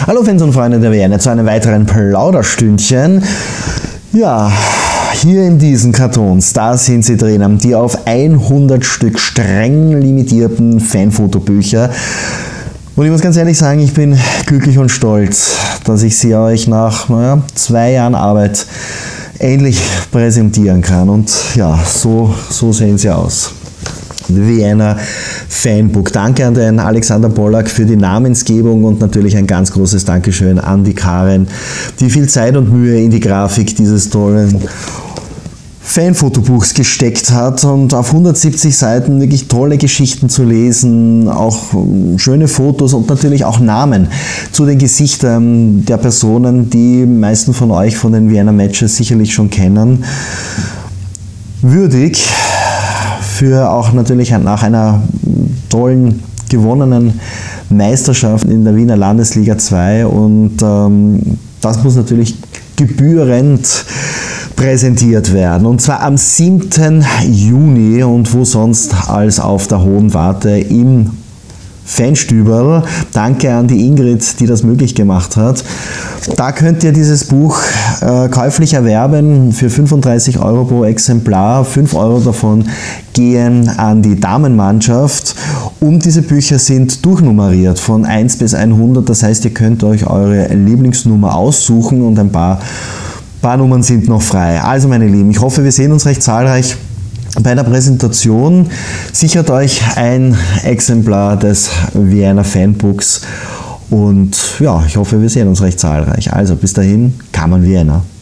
Hallo Fans und Freunde der Vienna zu einem weiteren Plauderstündchen. Ja, hier in diesen Kartons, da sind sie drinnen, die auf 100 Stück streng limitierten Fanfotobücher. Und ich muss ganz ehrlich sagen, ich bin glücklich und stolz, dass ich sie euch nach 2 Jahren Arbeit endlich präsentieren kann. Und ja, so sehen sie aus. Vienna Fanbook. Danke an den Alexander Pollack für die Namensgebung und natürlich ein ganz großes Dankeschön an die Karin, die viel Zeit und Mühe in die Grafik dieses tollen Fanfotobuchs gesteckt hat und auf 170 Seiten wirklich tolle Geschichten zu lesen, auch schöne Fotos und natürlich auch Namen zu den Gesichtern der Personen, die meisten von euch von den Vienna Matches sicherlich schon kennen. Würdig für auch natürlich nach einer tollen gewonnenen Meisterschaft in der Wiener Landesliga 2 und das muss natürlich gebührend präsentiert werden. Und zwar am 7. Juni und wo sonst als auf der Hohen Warte im Fanstüberl. Danke an die Ingrid, die das möglich gemacht hat. Da könnt ihr dieses Buch käuflich erwerben für 35 € pro Exemplar. 5 € davon gehen an die Damenmannschaft. Und diese Bücher sind durchnummeriert von 1 bis 100. Das heißt, ihr könnt euch eure Lieblingsnummer aussuchen und ein paar Nummern sind noch frei. Also meine Lieben, ich hoffe, wir sehen uns recht zahlreich bei der Präsentation. Sichert euch ein Exemplar des Vienna Fanbooks und ja, ich hoffe, wir sehen uns recht zahlreich. Also bis dahin, Come on Vienna!